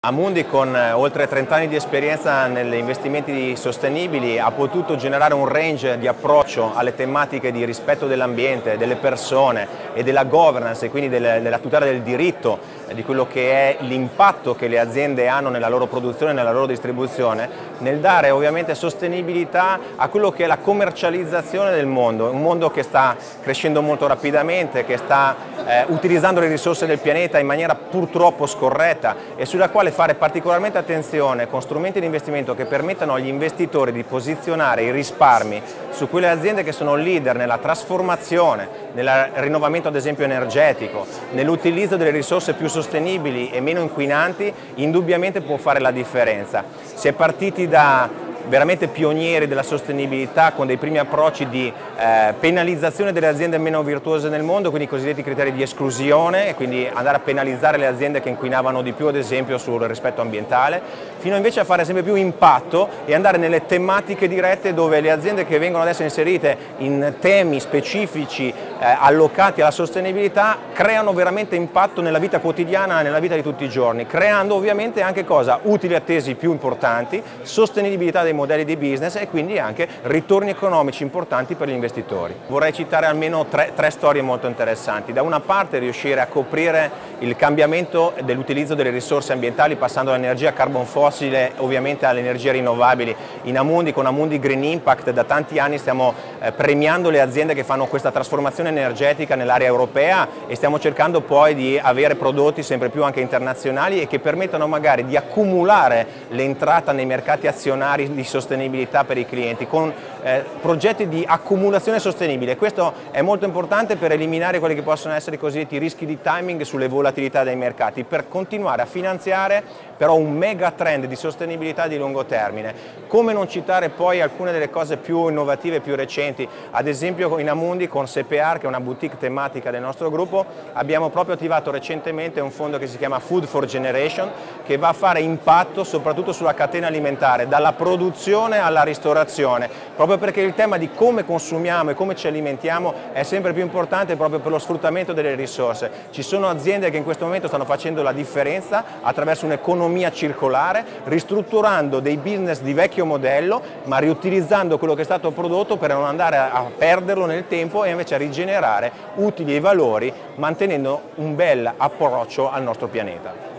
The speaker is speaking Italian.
Amundi, con oltre 30 anni di esperienza negli investimenti sostenibili, ha potuto generare un range di approccio alle tematiche di rispetto dell'ambiente, delle persone e della governance, e quindi della tutela del diritto, di quello che è l'impatto che le aziende hanno nella loro produzione e nella loro distribuzione, nel dare ovviamente sostenibilità a quello che è la commercializzazione del mondo, un mondo che sta crescendo molto rapidamente, che sta utilizzando le risorse del pianeta in maniera purtroppo scorretta e sulla quale fare particolarmente attenzione con strumenti di investimento che permettano agli investitori di posizionare i risparmi su quelle aziende che sono leader nella trasformazione, nel rinnovamento ad esempio energetico, nell'utilizzo delle risorse più sostenibili e meno inquinanti. Indubbiamente può fare la differenza. Si è partiti da veramente pionieri della sostenibilità, con dei primi approcci di penalizzazione delle aziende meno virtuose nel mondo, quindi i cosiddetti criteri di esclusione, e quindi andare a penalizzare le aziende che inquinavano di più ad esempio sul rispetto ambientale, fino invece a fare sempre più impatto e andare nelle tematiche dirette, dove le aziende che vengono adesso inserite in temi specifici allocati alla sostenibilità creano veramente impatto nella vita quotidiana, nella vita di tutti i giorni, creando ovviamente anche cosa? Utili attesi più importanti, sostenibilità dei modelli di business e quindi anche ritorni economici importanti per gli investitori. Vorrei citare almeno tre storie molto interessanti. Da una parte riuscire a coprire il cambiamento dell'utilizzo delle risorse ambientali, passando dall'energia carbon fossile ovviamente alle energie rinnovabili. In Amundi, con Amundi Green Impact, da tanti anni stiamo premiando le aziende che fanno questa trasformazione energetica nell'area europea, e stiamo cercando poi di avere prodotti sempre più anche internazionali e che permettano magari di accumulare l'entrata nei mercati azionari di sostenibilità per i clienti, con progetti di accumulazione sostenibile. Questo è molto importante per eliminare quelli che possono essere i cosiddetti rischi di timing sulle volatilità dei mercati, per continuare a finanziare però un mega trend di sostenibilità di lungo termine. Come non citare poi alcune delle cose più innovative e più recenti? Ad esempio in Amundi, con CPR, che è una boutique tematica del nostro gruppo, abbiamo proprio attivato recentemente un fondo che si chiama Food for Generation, che va a fare impatto soprattutto sulla catena alimentare, dalla produzione alla ristorazione, proprio perché il tema di come consumiamo e come ci alimentiamo è sempre più importante proprio per lo sfruttamento delle risorse. Ci sono aziende che in questo momento stanno facendo la differenza attraverso un'economia circolare, ristrutturando dei business di vecchio modello, ma riutilizzando quello che è stato prodotto per non andare a perderlo nel tempo e invece a rigenerare utili e valori, mantenendo un bel approccio al nostro pianeta.